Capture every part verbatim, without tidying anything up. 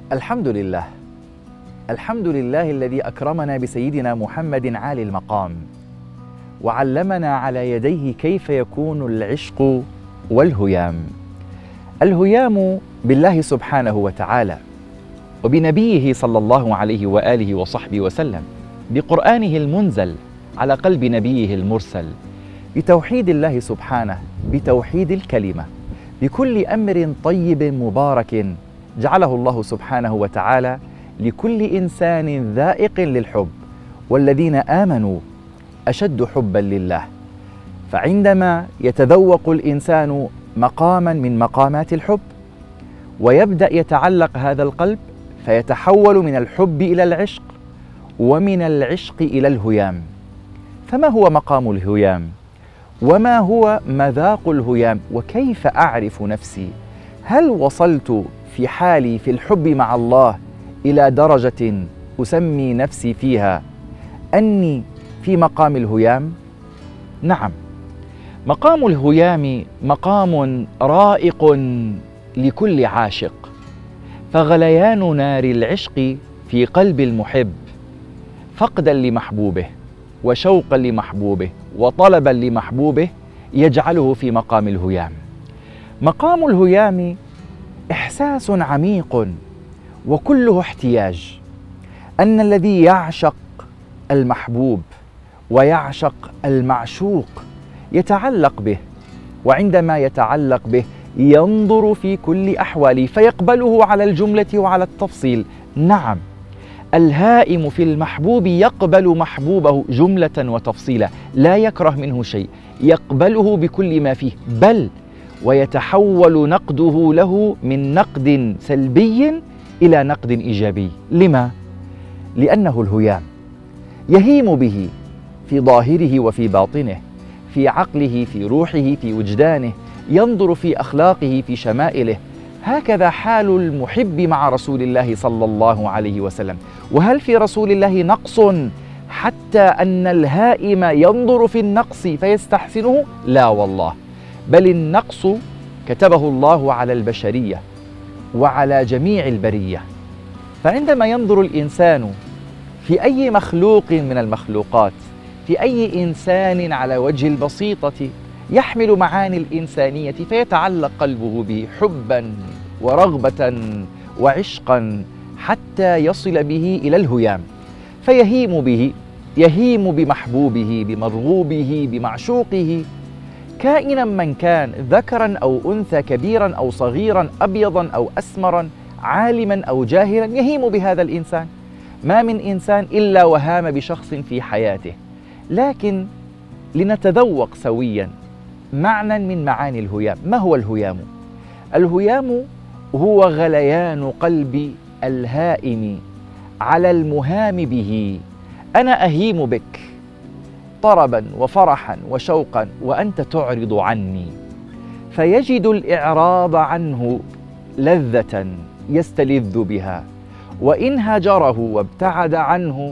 الحمد لله. الحمد لله الذي أكرمنا بسيدنا محمد عالي المقام، وعلمنا على يديه كيف يكون العشق والهيام. الهيام بالله سبحانه وتعالى، وبنبيه صلى الله عليه وآله وصحبه وسلم، بقرآنه المنزل على قلب نبيه المرسل، بتوحيد الله سبحانه، بتوحيد الكلمة، بكل أمر طيب مبارك جعله الله سبحانه وتعالى لكل إنسان ذائق للحب، والذين آمنوا أشد حبا لله. فعندما يتذوق الإنسان مقاما من مقامات الحب ويبدأ يتعلق هذا القلب، فيتحول من الحب إلى العشق، ومن العشق إلى الهيام. فما هو مقام الهيام؟ وما هو مذاق الهيام؟ وكيف أعرف نفسي؟ هل وصلت في حالي في الحب مع الله إلى درجة أسمي نفسي فيها أني في مقام الهيام؟ نعم، مقام الهيام مقام رائق لكل عاشق، فغليان نار العشق في قلب المحب فقدا لمحبوبه وشوقا لمحبوبه وطلبا لمحبوبه يجعله في مقام الهيام. مقام الهيام إحساس عميق وكله احتياج، أن الذي يعشق المحبوب ويعشق المعشوق يتعلق به، وعندما يتعلق به ينظر في كل أحواله فيقبله على الجملة وعلى التفصيل. نعم، الهائم في المحبوب يقبل محبوبه جملة وتفصيلا، لا يكره منه شيء، يقبله بكل ما فيه، بل ويتحول نقده له من نقد سلبي إلى نقد إيجابي. لما؟ لأنه الهيام، يهيم به في ظاهره وفي باطنه، في عقله، في روحه، في وجدانه، ينظر في أخلاقه، في شمائله. هكذا حال المحب مع رسول الله صلى الله عليه وسلم. وهل في رسول الله نقص حتى أن الهائم ينظر في النقص فيستحسنه؟ لا والله، بل النقص كتبه الله على البشرية وعلى جميع البرية. فعندما ينظر الإنسان في أي مخلوق من المخلوقات، في أي إنسان على وجه البسيطة يحمل معاني الإنسانية، فيتعلق قلبه به حبا ورغبة وعشقا حتى يصل به إلى الهيام، فيهيم به، يهيم بمحبوبه، بمرغوبه، بمعشوقه، كائنا من كان، ذكرا أو أنثى، كبيرا أو صغيرا، أبيضا أو أسمرا، عالما أو جاهلا، يهيم بهذا الإنسان. ما من إنسان إلا وهام بشخص في حياته. لكن لنتذوق سويا معنى من معاني الهيام. ما هو الهيام؟ الهيام هو غليان قلب الهائم على المهام به. أنا أهيم بك طربا وفرحا وشوقا وأنت تعرض عني، فيجد الإعراض عنه لذة يستلذ بها، وإن هجره وابتعد عنه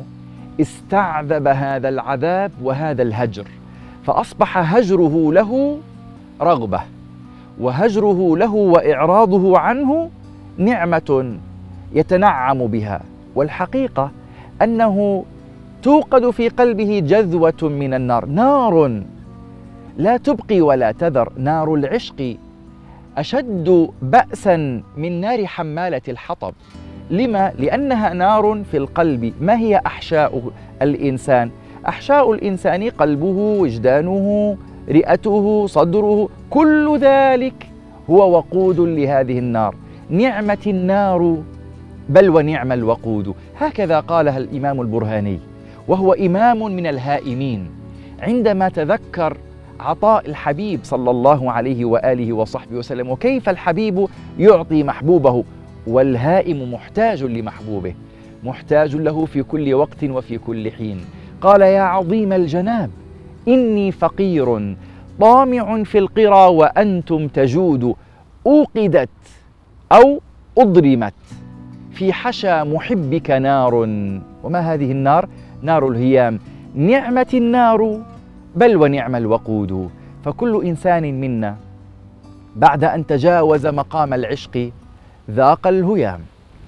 استعذب هذا العذاب وهذا الهجر، فأصبح هجره له رغبة، وهجره له وإعراضه عنه نعمة يتنعم بها. والحقيقة أنه توقد في قلبه جذوة من النار، نار لا تبقي ولا تذر. نار العشق أشد بأسا من نار حمالة الحطب. لما؟ لأنها نار في القلب. ما هي أحشاء الإنسان؟ أحشاء الإنسان قلبه، وجدانه، رئته، صدره، كل ذلك هو وقود لهذه النار. نعمة النار بل ونعم الوقود، هكذا قالها الإمام البرهاني، وهو إمام من الهائمين، عندما تذكر عطاء الحبيب صلى الله عليه وآله وصحبه وسلم، وكيف الحبيب يعطي محبوبه، والهائم محتاج لمحبوبه، محتاج له في كل وقت وفي كل حين. قال: يا عظيم الجناب إني فقير طامع في القرى وأنتم تجود، أوقدت أو أضرمت في حشا محبك نار. وما هذه النار؟ نار الهيام. نعمة النار بل ونعم الوقود. فكل إنسان منا بعد أن تجاوز مقام العشق ذاق الهيام،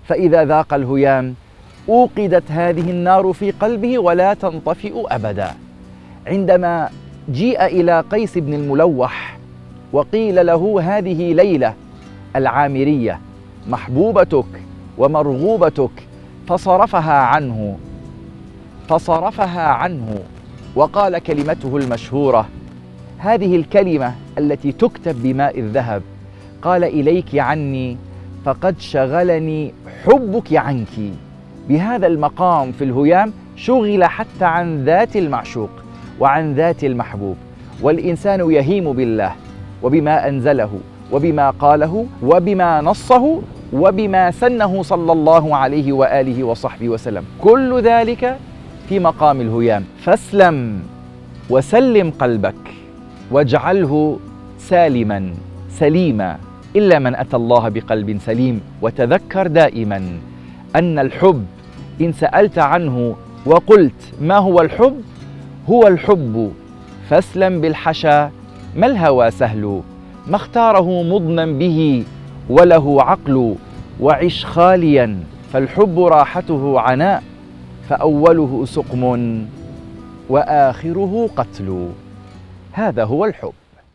فإذا ذاق الهيام أوقدت هذه النار في قلبه ولا تنطفئ أبدا. عندما جيء إلى قيس بن الملوح وقيل له هذه ليلى العامرية محبوبتك ومرغوبتك، فصرفها عنه فصرفها عنه وقال كلمته المشهورة، هذه الكلمة التي تكتب بماء الذهب، قال: إليك عني فقد شغلني حبك عنك. بهذا المقام في الهيام شغل حتى عن ذات المعشوق وعن ذات المحبوب. والإنسان يهيم بالله وبما أنزله وبما قاله وبما نصه وبما سنه صلى الله عليه وآله وصحبه وسلم، كل ذلك في مقام الهيام. فاسلم وسلم قلبك واجعله سالما سليما، إلا من أتى الله بقلب سليم. وتذكر دائما أن الحب إن سألت عنه وقلت ما هو الحب؟ هو الحب فاسلم بالحشا ما الهوى سهل، ما اختاره مضنا به وله عقل، وعش خاليا فالحب راحته عناء، فأوله سقم وآخره قتل. هذا هو الحب.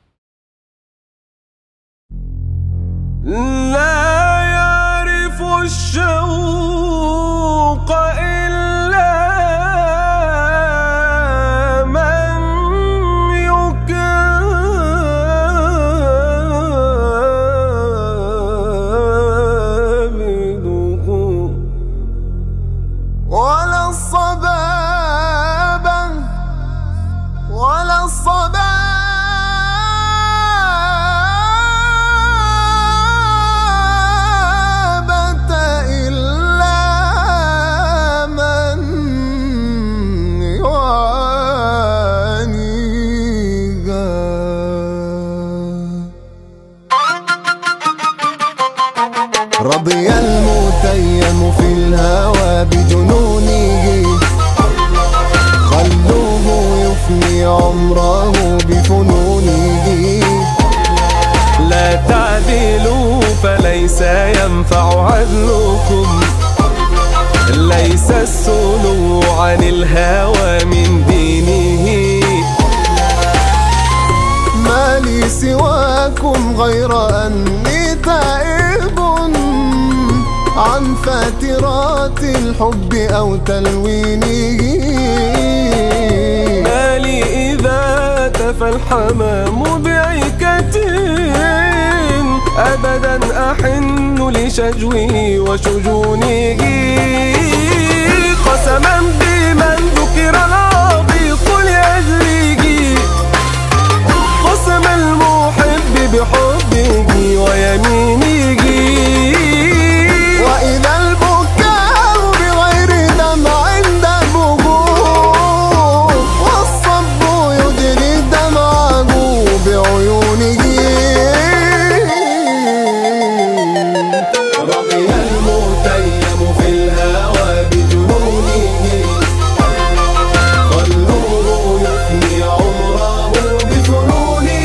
لا يعرف الشوق إلا من يكابده، ولا الصبابة ولا الصبابة رضي المتيم في الهوى بجنونه، خلوه يفني عمره بفنونه. لا تعدلوا فليس ينفع عدلكم، ليس السلو عن الهوى من دينه. ما لي سواكم غير أني تائب عن فاترات الحب أو تلوينه. ما لي إذا تفى الحمام بعكة أبدا أحن لشجوه وشجونه. قسما بمن ذكر العبيق لأجله، قسم المحب بحبه ويمينه. وإذا البكاء بغير دمع دمه، والصب يجري دمعه بعيونه. رضي المتيم في الهوى بجنونه، خلوه يفني عمره بفنونه.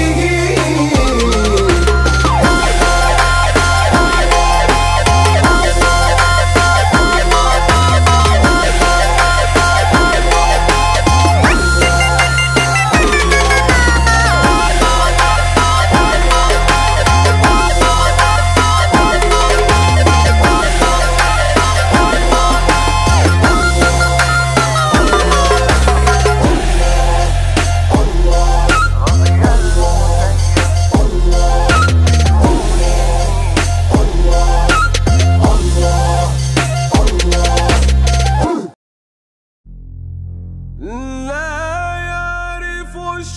لا يعرف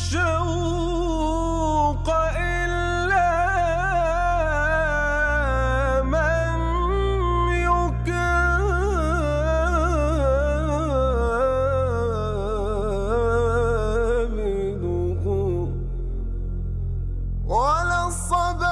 الشوق إلا من يكابده، ولا الصبا